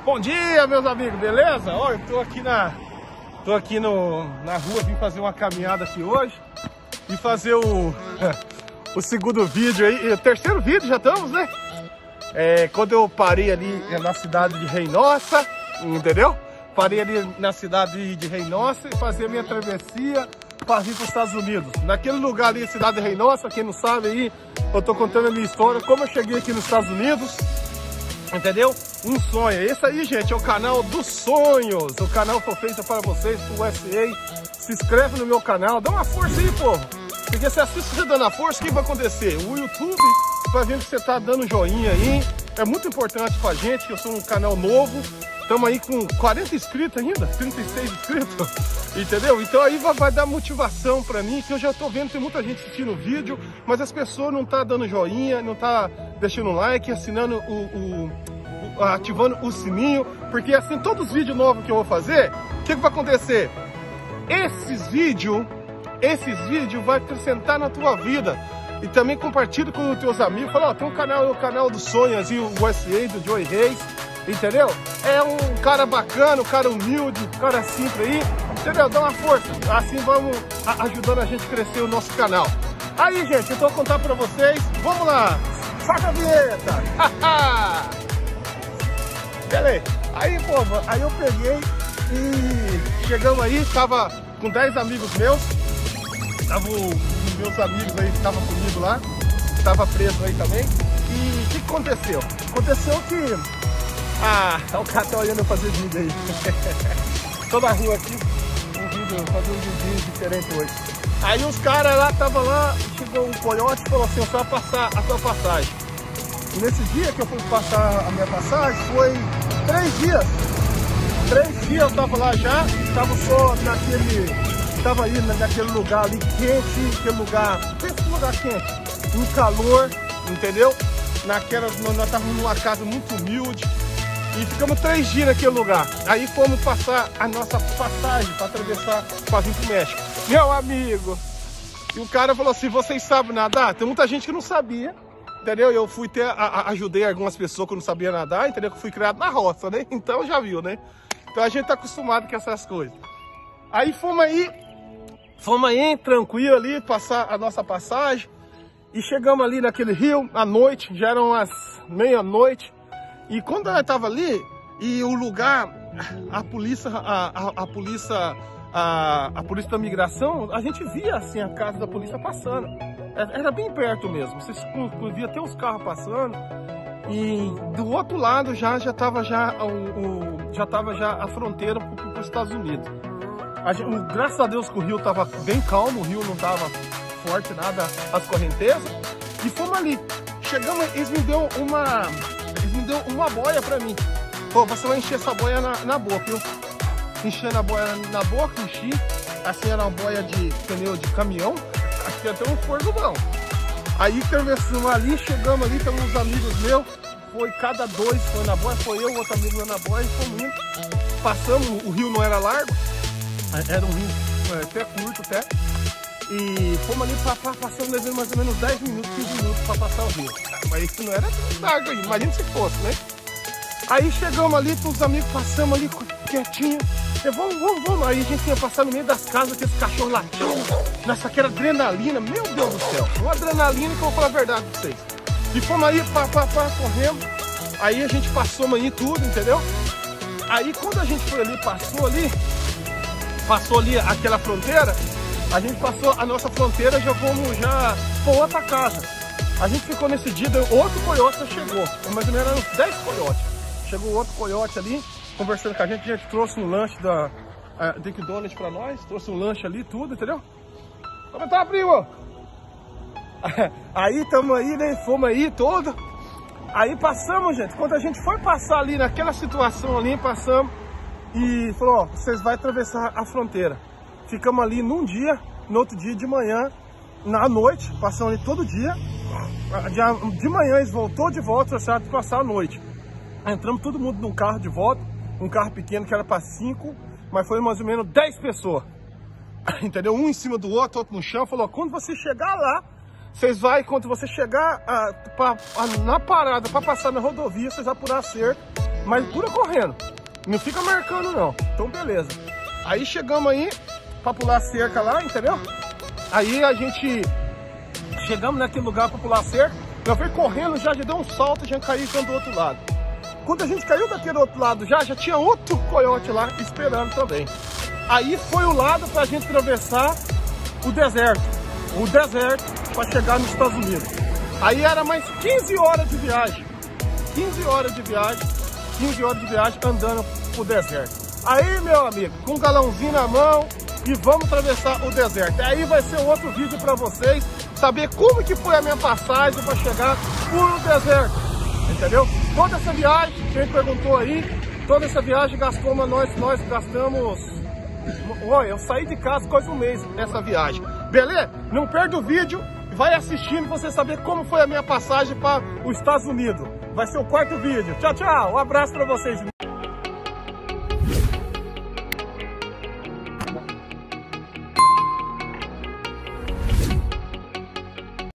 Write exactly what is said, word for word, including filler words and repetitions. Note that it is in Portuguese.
Bom dia, meus amigos, beleza? Ó, eu tô aqui na tô aqui no, na rua, vim fazer uma caminhada aqui hoje e fazer o, o segundo vídeo aí, o terceiro vídeo já estamos, né? É, quando eu parei ali na cidade de Reynosa, entendeu? Parei ali na cidade de Reynosa e fazer a minha travessia para vir para os Estados Unidos. Naquele lugar ali, cidade de Reynosa, quem não sabe aí, eu tô contando a minha história, como eu cheguei aqui nos Estados Unidos. Entendeu? Um sonho. Esse aí, gente, é o canal dos sonhos. O canal foi feito para vocês, pro U S A. Se inscreve no meu canal. Dá uma força aí, povo. Porque se assiste você dando a força, o que vai acontecer? O YouTube vai ver que você tá dando joinha aí. É muito importante pra gente, que eu sou um canal novo. Estamos aí com quarenta inscritos ainda, trinta e seis inscritos. Entendeu? Então aí vai, vai dar motivação pra mim, que eu já tô vendo, tem muita gente assistindo o vídeo, mas as pessoas não tá dando joinha, não tá deixando like, assinando o, o, o ativando o sininho, porque assim, todos os vídeos novos que eu vou fazer, o que, que vai acontecer? Esses vídeos, esses vídeos vai acrescentar na tua vida. E também compartilha com os teus amigos, fala, ó, tem um canal, o canal dos sonhos e o U S A, do Joey Reis, entendeu? É um cara bacana, um cara humilde, um cara simples aí, entendeu? Dá uma força, assim vamos ajudando a gente a crescer o nosso canal. Aí, gente, eu tô vou contar pra vocês, vamos lá, saca a vinheta! Beleza, aí, povo, aí eu peguei e chegamos aí, tava com dez amigos meus, tava os meus amigos aí que estavam comigo lá, tava preso aí também, e o que aconteceu? Aconteceu que, ah, o cara tá olhando eu fazer vídeo aí, tô na rua aqui, um vídeo, fazer um vídeo diferente hoje. Aí os caras lá, tava lá, chegou um coiote e falou assim, eu só vou passar a sua passagem. E nesse dia que eu fui passar a minha passagem, foi três dias. Três dias eu tava lá já, tava só naquele, tava aí naquele lugar ali quente, aquele lugar, pensa num lugar quente, um calor, entendeu? Naquela, nós estávamos numa casa muito humilde e ficamos três dias naquele lugar. Aí fomos passar a nossa passagem para atravessar, para vir pro México. Meu amigo, e o cara falou assim, vocês sabem nadar? Tem muita gente que não sabia, entendeu? Eu fui ter, a, a, ajudei algumas pessoas que não sabiam nadar, entendeu? Que eu fui criado na roça, né? Então já viu, né? Então a gente tá acostumado com essas coisas. Aí fomos aí, fomos aí, tranquilo ali, passar a nossa passagem. E chegamos ali naquele rio, à noite, já eram as meia-noite. E quando eu tava ali, e o lugar, a polícia, a, a, a polícia, a, a polícia da migração, a gente via assim a casa da polícia passando. Era bem perto mesmo, você via até os carros passando. E do outro lado já já tava já o, o já tava já a fronteira para os Estados Unidos. A gente, graças a Deus que o rio tava bem calmo, o rio não tava forte nada, as correntezas. E fomos ali. Chegamos, eles me deu uma eles me deu uma boia para mim. Pô, você vai encher essa boia na, na boca, viu? Enchendo a boia na boca, enchi. Assim era uma boia de pneu de caminhão. Aqui até um forno não. Aí atravessamos ali, chegamos ali, tem uns amigos meus, foi cada dois, foi na boia, foi eu, outro amigo meu na boia, e fomos indo. Passamos, o rio não era largo, era um rio até curto até, e fomos ali, pra, pra, passando levando mais ou menos dez minutos, quinze minutos para passar o rio. Mas isso não era tão largo aí, imagina se fosse, né? Aí chegamos ali, com os amigos, passamos ali quietinho, e vamos, vamos, vamos. Aí a gente ia passar no meio das casas, aqueles cachorros latindo, nessa aquela adrenalina, meu Deus do céu, uma adrenalina que eu vou falar a verdade pra vocês. E fomos aí, pá, pá, pá, correndo, aí a gente passou aí tudo, entendeu? Aí quando a gente foi ali, passou ali, passou ali aquela fronteira, a gente passou a nossa fronteira, já fomos já pra outra casa. A gente ficou nesse dia, outro coiote chegou, mais ou menos eram uns dez coiotes. Chegou outro coiote ali, conversando com a gente, a gente trouxe um lanche da uh, Dunkin' Donuts pra nós, trouxe um lanche ali, tudo, entendeu? Como tá, primo? Aí tamo aí, né, fomos aí, todo. Aí passamos, gente, quando a gente foi passar ali, naquela situação ali, passamos e falou, ó, vocês vão atravessar a fronteira. Ficamos ali num dia, no outro dia de manhã, na noite, passamos ali todo dia. De manhã eles voltou de volta, para passar a noite. Entramos todo mundo num carro de volta, um carro pequeno que era para cinco, mas foi mais ou menos dez pessoas. Entendeu? Um em cima do outro, outro no chão. Falou, quando você chegar lá, vocês vai, quando você chegar ah, pra, ah, na parada para passar na rodovia, vocês vão apurar a cerca mas dura correndo. Não fica marcando não. Então beleza. Aí chegamos aí pra pular cerca lá, entendeu? Aí a gente chegamos naquele lugar pra pular cerca. Eu fui correndo, já, já deu um salto, já caí do outro lado. Quando a gente caiu daquele outro lado já, já tinha outro coiote lá esperando também. Aí foi o lado pra gente atravessar o deserto. O deserto para chegar nos Estados Unidos. Aí era mais quinze horas de viagem. quinze horas de viagem. quinze horas de viagem andando pro deserto. Aí, meu amigo, com um galãozinho na mão e vamos atravessar o deserto. Aí vai ser outro vídeo para vocês saber como que foi a minha passagem para chegar por deserto. Entendeu? Toda essa viagem, quem perguntou aí, toda essa viagem gastou uma, nós, nós gastamos... Olha, eu saí de casa quase um mês nessa viagem. Beleza? Não perde o vídeo, vai assistindo pra você saber como foi a minha passagem para os Estados Unidos. Vai ser o quarto vídeo. Tchau, tchau. Um abraço para vocês.